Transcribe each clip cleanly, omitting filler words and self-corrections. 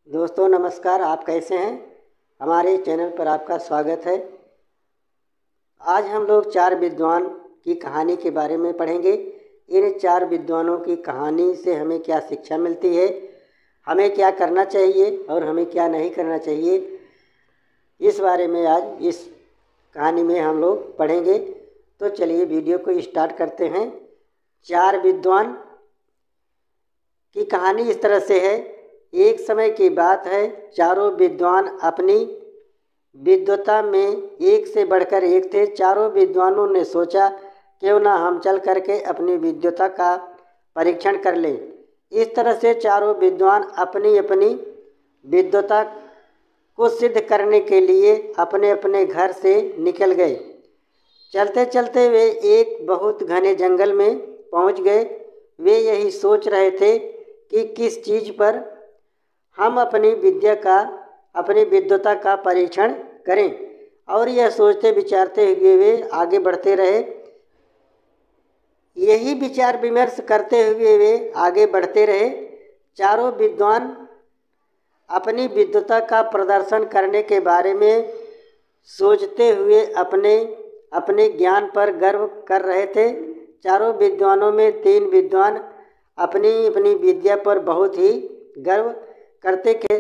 दोस्तों नमस्कार। आप कैसे हैं? हमारे चैनल पर आपका स्वागत है। आज हम लोग चार विद्वान की कहानी के बारे में पढ़ेंगे। इन चार विद्वानों की कहानी से हमें क्या शिक्षा मिलती है, हमें क्या करना चाहिए और हमें क्या नहीं करना चाहिए, इस बारे में आज इस कहानी में हम लोग पढ़ेंगे। तो चलिए वीडियो को स्टार्ट करते हैं। चार विद्वान की कहानी इस तरह से है। एक समय की बात है, चारों विद्वान अपनी विद्वता में एक से बढ़कर एक थे। चारों विद्वानों ने सोचा क्यों ना हम चल करके अपनी विद्वता का परीक्षण कर लें। इस तरह से चारों विद्वान अपनी अपनी विद्वता को सिद्ध करने के लिए अपने अपने घर से निकल गए। चलते चलते वे एक बहुत घने जंगल में पहुंच गए। वे यही सोच रहे थे कि किस चीज़ पर हम अपनी विद्वता का परीक्षण करें, और यह सोचते विचारते हुए वे आगे बढ़ते रहे। यही विचार विमर्श करते हुए वे आगे बढ़ते रहे। चारों विद्वान अपनी विद्वता का प्रदर्शन करने के बारे में सोचते हुए अपने अपने ज्ञान पर गर्व कर रहे थे। चारों विद्वानों में तीन विद्वान अपनी अपनी विद्या पर बहुत ही गर्व करते थे।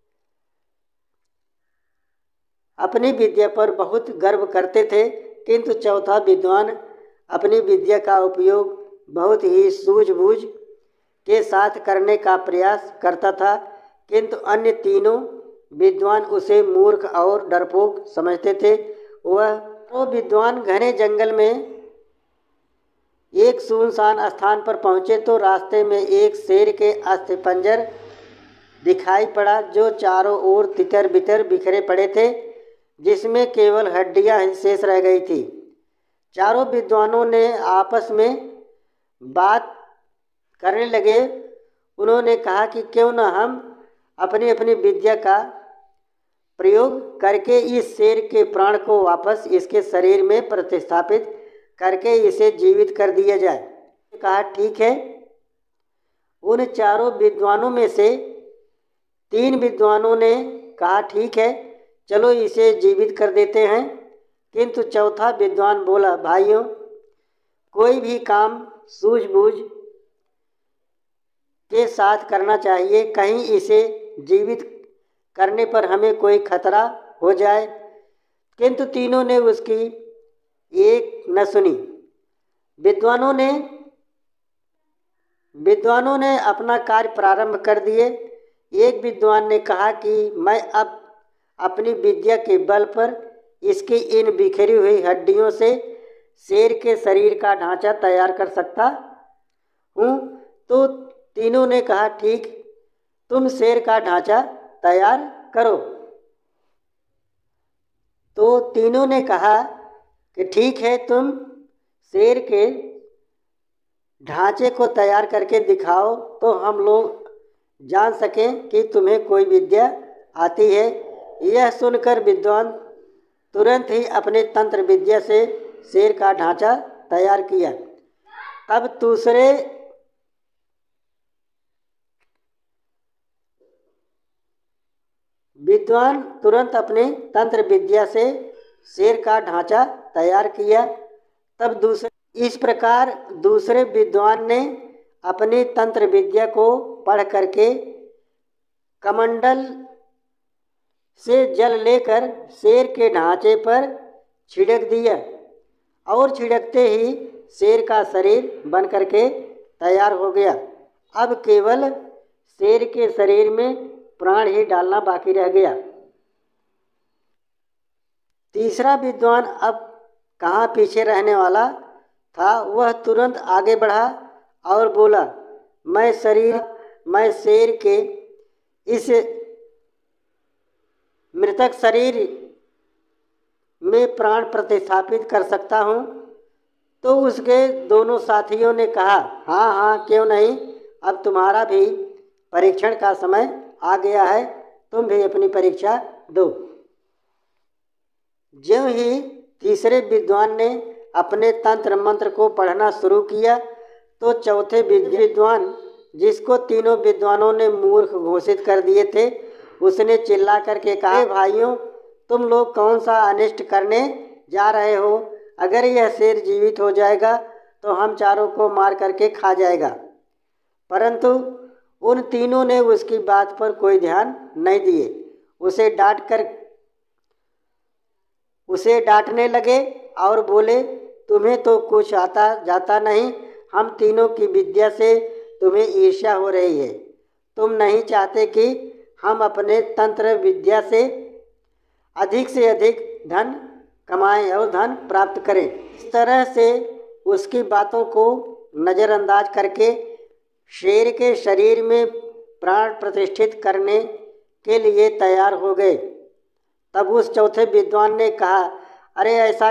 अपनी विद्या पर बहुत गर्व करते थे, किंतु चौथा विद्वान अपनी विद्या का उपयोग बहुत ही सूझबूझ के साथ करने का प्रयास करता था, किंतु अन्य तीनों विद्वान उसे मूर्ख और डरपोक समझते थे। वो विद्वान घने जंगल में एक सुनसान स्थान पर पहुँचे तो रास्ते में एक शेर के अस्थिपंजर दिखाई पड़ा, जो चारों ओर तितर बितर बिखरे पड़े थे, जिसमें केवल हड्डियां ही शेष रह गई थी। चारों विद्वानों ने आपस में बात करने लगे। उन्होंने कहा कि क्यों न हम अपनी अपनी विद्या का प्रयोग करके इस शेर के प्राण को वापस इसके शरीर में प्रतिस्थापित करके इसे जीवित कर दिया जाए। कहा ठीक है। उन चारों विद्वानों में से तीन विद्वानों ने कहा ठीक है, चलो इसे जीवित कर देते हैं। किंतु चौथा विद्वान बोला, भाइयों, कोई भी काम सूझबूझ के साथ करना चाहिए, कहीं इसे जीवित करने पर हमें कोई खतरा हो जाए। किंतु तीनों ने उसकी एक न सुनी। विद्वानों ने अपना कार्य प्रारंभ कर दिए। एक विद्वान ने कहा कि मैं अब अपनी विद्या के बल पर इसकी इन बिखरी हुई हड्डियों से शेर के शरीर का ढांचा तैयार कर सकता हूँ। तो तीनों ने कहा ठीक, तुम शेर का ढांचा तैयार करो। तो तीनों ने कहा कि ठीक है, तुम शेर के ढांचे को तैयार करके दिखाओ तो हम लोग जान सकें कि तुम्हें कोई विद्या आती है। यह सुनकर विद्वान तुरंत ही अपने तंत्र विद्या से शेर का ढांचा तैयार किया। तब दूसरे विद्वान तुरंत अपने तंत्र विद्या से शेर का ढांचा तैयार किया। इस प्रकार दूसरे विद्वान ने अपनी तंत्र विद्या को पढ़ करके कमंडल से जल लेकर शेर के ढांचे पर छिड़क दिया, और छिड़कते ही शेर का शरीर बन करके तैयार हो गया। अब केवल शेर के शरीर में प्राण ही डालना बाकी रह गया। तीसरा विद्वान अब कहाँ पीछे रहने वाला था, वह तुरंत आगे बढ़ा और बोला, मैं शेर के इस मृतक शरीर में प्राण प्रतिस्थापित कर सकता हूँ। तो उसके दोनों साथियों ने कहा, हाँ हाँ, क्यों नहीं, अब तुम्हारा भी परीक्षण का समय आ गया है, तुम भी अपनी परीक्षा दो। ज्यों ही तीसरे विद्वान ने अपने तंत्र मंत्र को पढ़ना शुरू किया तो चौथे विद्वान, जिसको तीनों विद्वानों ने मूर्ख घोषित कर दिए थे, उसने चिल्ला करके कहा, भाइयों तुम लोग कौन सा अनिष्ट करने जा रहे हो? अगर यह शेर जीवित हो जाएगा तो हम चारों को मार करके खा जाएगा। परंतु उन तीनों ने उसकी बात पर कोई ध्यान नहीं दिए। उसे डांटने लगे और बोले, तुम्हें तो कुछ आता जाता नहीं, हम तीनों की विद्या से तुम्हें ईर्ष्या हो रही है। तुम नहीं चाहते कि हम अपने तंत्र विद्या से अधिक धन कमाएं और धन प्राप्त करें। इस तरह से उसकी बातों को नज़रअंदाज करके शेर के शरीर में प्राण प्रतिष्ठित करने के लिए तैयार हो गए। तब उस चौथे विद्वान ने कहा, अरे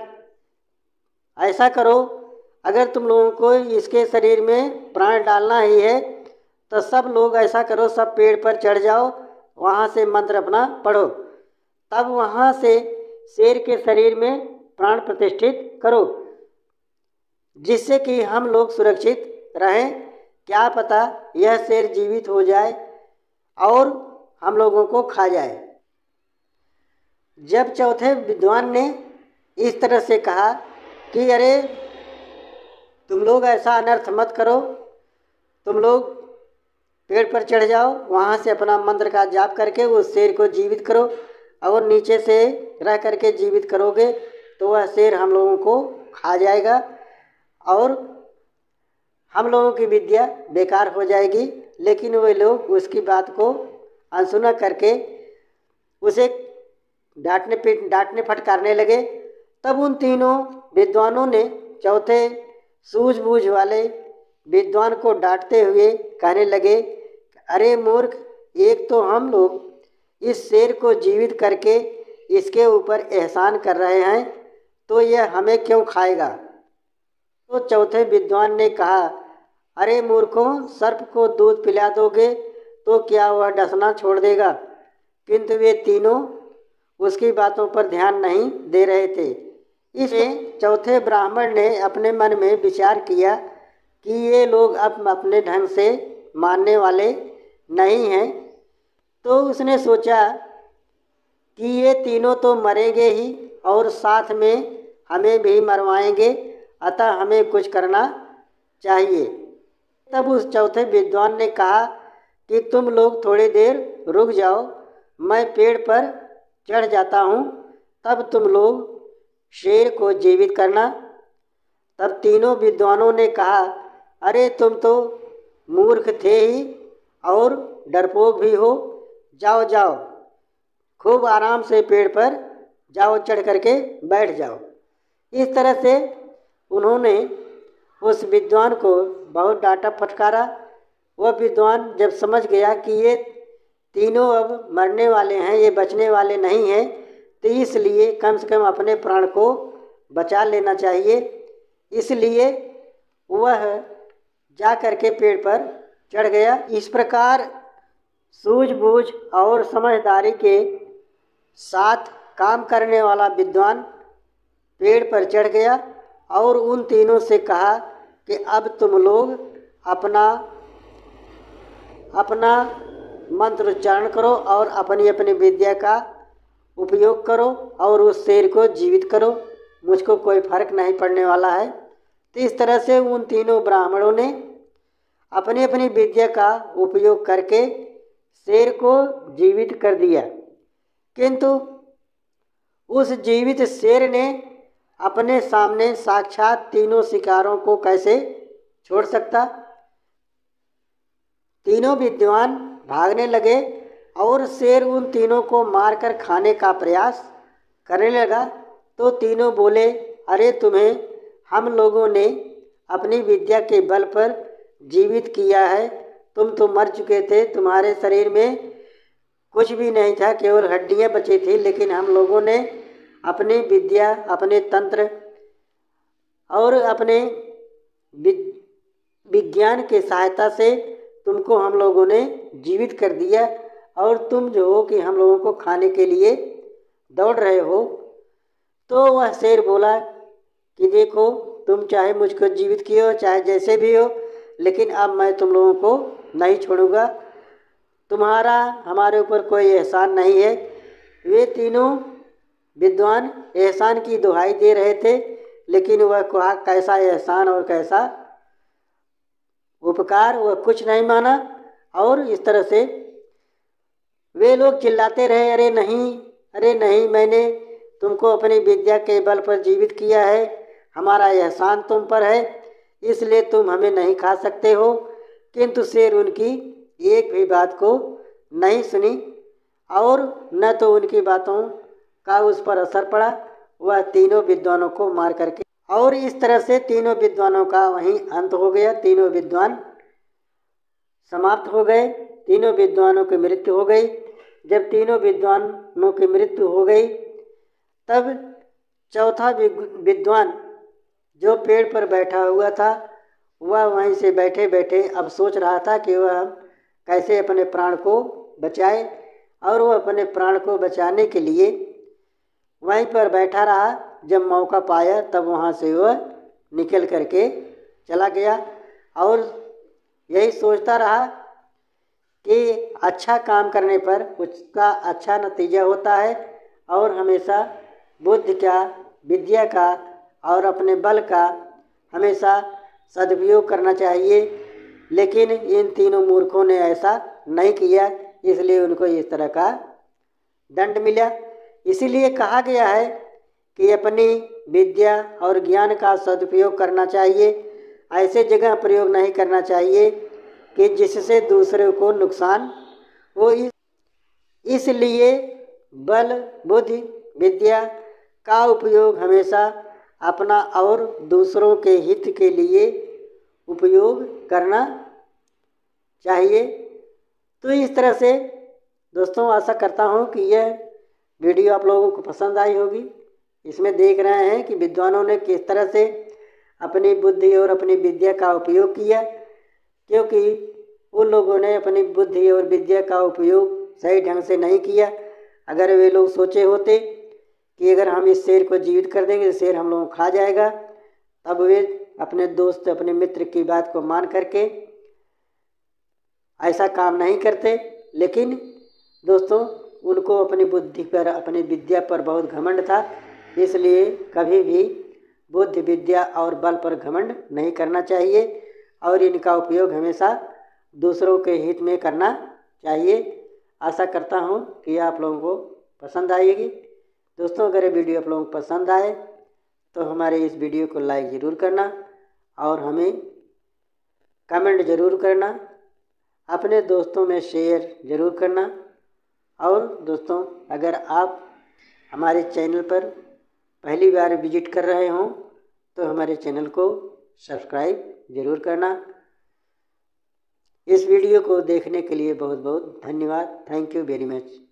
ऐसा करो, अगर तुम लोगों को इसके शरीर में प्राण डालना ही है तो सब लोग ऐसा करो, सब पेड़ पर चढ़ जाओ, वहाँ से मंत्र अपना पढ़ो, तब वहाँ से शेर के शरीर में प्राण प्रतिष्ठित करो, जिससे कि हम लोग सुरक्षित रहें। क्या पता यह शेर जीवित हो जाए और हम लोगों को खा जाए। जब चौथे विद्वान ने इस तरह से कहा कि अरे तुम लोग ऐसा अनर्थ मत करो, तुम लोग पेड़ पर चढ़ जाओ, वहाँ से अपना मंत्र का जाप करके उस शेर को जीवित करो, और नीचे से रह करके जीवित करोगे तो वह शेर हम लोगों को खा जाएगा और हम लोगों की विद्या बेकार हो जाएगी। लेकिन वे लोग उसकी बात को अनसुना करके उसे डांटने फटकारने लगे। तब उन तीनों विद्वानों ने चौथे सूझबूझ वाले विद्वान को डांटते हुए कहने लगे, अरे मूर्ख, एक तो हम लोग इस शेर को जीवित करके इसके ऊपर एहसान कर रहे हैं, तो यह हमें क्यों खाएगा? तो चौथे विद्वान ने कहा, अरे मूर्खों, सर्प को दूध पिला दोगे तो क्या वह डसना छोड़ देगा? किंतु वे तीनों उसकी बातों पर ध्यान नहीं दे रहे थे। इसमें चौथे ब्राह्मण ने अपने मन में विचार किया कि ये लोग अब अपने ढंग से मानने वाले नहीं हैं, तो उसने सोचा कि ये तीनों तो मरेंगे ही और साथ में हमें भी मरवाएंगे, अतः हमें कुछ करना चाहिए। तब उस चौथे विद्वान ने कहा कि तुम लोग थोड़ी देर रुक जाओ, मैं पेड़ पर चढ़ जाता हूँ, तब तुम लोग शेर को जीवित करना। तब तीनों विद्वानों ने कहा, अरे तुम तो मूर्ख थे ही और डरपोक भी हो, जाओ जाओ, खूब आराम से पेड़ पर जाओ, चढ़ करके बैठ जाओ। इस तरह से उन्होंने उस विद्वान को बहुत डांटा फटकारा। वह विद्वान जब समझ गया कि ये तीनों अब मरने वाले हैं, ये बचने वाले नहीं हैं, तो इसलिए कम से कम अपने प्राण को बचा लेना चाहिए, इसलिए वह जा करके पेड़ पर चढ़ गया। इस प्रकार सूझबूझ और समझदारी के साथ काम करने वाला विद्वान पेड़ पर चढ़ गया और उन तीनों से कहा कि अब तुम लोग अपना मंत्र उच्चारण करो और अपनी अपनी विद्या का उपयोग करो और उस शेर को जीवित करो, मुझको कोई फर्क नहीं पड़ने वाला है। तो इस तरह से उन तीनों ब्राह्मणों ने अपनी अपनी विद्या का उपयोग करके शेर को जीवित कर दिया। किंतु उस जीवित शेर ने अपने सामने साक्षात तीनों शिकारों को कैसे छोड़ सकता? तीनों विद्वान भागने लगे और शेर उन तीनों को मारकर खाने का प्रयास करने लगा। तो तीनों बोले, अरे तुम्हें हम लोगों ने अपनी विद्या के बल पर जीवित किया है, तुम तो मर चुके थे, तुम्हारे शरीर में कुछ भी नहीं था, केवल हड्डियां बची थी, लेकिन हम लोगों ने अपनी विद्या, अपने तंत्र और अपने विज्ञान के सहायता से तुमको हम लोगों ने जीवित कर दिया, और तुम जो हो कि हम लोगों को खाने के लिए दौड़ रहे हो। तो वह शेर बोला कि देखो, तुम चाहे मुझको जीवित किए हो, चाहे जैसे भी हो, लेकिन अब मैं तुम लोगों को नहीं छोड़ूंगा। तुम्हारा हमारे ऊपर कोई एहसान नहीं है। वे तीनों विद्वान एहसान की दुहाई दे रहे थे, लेकिन वह कहा कैसा एहसान और कैसा उपकार, वह कुछ नहीं माना। और इस तरह से वे लोग चिल्लाते रहे, अरे नहीं, अरे नहीं, मैंने तुमको अपनी विद्या के बल पर जीवित किया है, हमारा एहसान तुम पर है, इसलिए तुम हमें नहीं खा सकते हो। किंतु शेर उनकी एक भी बात को नहीं सुनी और न तो उनकी बातों का उस पर असर पड़ा। वह तीनों विद्वानों को मार करके, और इस तरह से तीनों विद्वानों का वहीं अंत हो गया। तीनों विद्वान समाप्त हो गए, तीनों विद्वानों की मृत्यु हो गई। जब तीनों विद्वानों की मृत्यु हो गई, तब चौथा विद्वान जो पेड़ पर बैठा हुआ था, वह वहीं से बैठे बैठे अब सोच रहा था कि वह कैसे अपने प्राण को बचाए। और वह अपने प्राण को बचाने के लिए वहीं पर बैठा रहा। जब मौका पाया तब वहाँ से वह निकल करके चला गया और यही सोचता रहा कि अच्छा काम करने पर उसका अच्छा नतीजा होता है और हमेशा बुद्धि का, विद्या का और अपने बल का हमेशा सदुपयोग करना चाहिए। लेकिन इन तीनों मूर्खों ने ऐसा नहीं किया, इसलिए उनको इस तरह का दंड मिला। इसीलिए कहा गया है कि अपनी विद्या और ज्ञान का सदुपयोग करना चाहिए, ऐसे जगह प्रयोग नहीं करना चाहिए कि जिससे दूसरे को नुकसान हो। इसलिए बल, बुद्धि, विद्या का उपयोग हमेशा अपना और दूसरों के हित के लिए उपयोग करना चाहिए। तो इस तरह से दोस्तों आशा करता हूँ कि यह वीडियो आप लोगों को पसंद आई होगी। इसमें देख रहे हैं कि विद्वानों ने किस तरह से अपनी बुद्धि और अपनी विद्या का उपयोग किया, क्योंकि उन लोगों ने अपनी बुद्धि और विद्या का उपयोग सही ढंग से नहीं किया। अगर वे लोग सोचे होते कि अगर हम इस शेर को जीवित कर देंगे तो शेर हम लोगों को खा जाएगा, तब वे अपने दोस्त, अपने मित्र की बात को मान करके ऐसा काम नहीं करते। लेकिन दोस्तों उनको अपनी बुद्धि पर, अपनी विद्या पर बहुत घमंड था, इसलिए कभी भी बुद्धि, विद्या और बल पर घमंड नहीं करना चाहिए और इनका उपयोग हमेशा दूसरों के हित में करना चाहिए। आशा करता हूँ कि आप लोगों को पसंद आएगी। दोस्तों अगर ये वीडियो आप लोगों को पसंद आए तो हमारे इस वीडियो को लाइक ज़रूर करना और हमें कमेंट ज़रूर करना, अपने दोस्तों में शेयर ज़रूर करना। और दोस्तों अगर आप हमारे चैनल पर पहली बार विजिट कर रहे हों तो हमारे चैनल को सब्सक्राइब ज़रूर करना। इस वीडियो को देखने के लिए बहुत बहुत धन्यवाद। Thank you very much.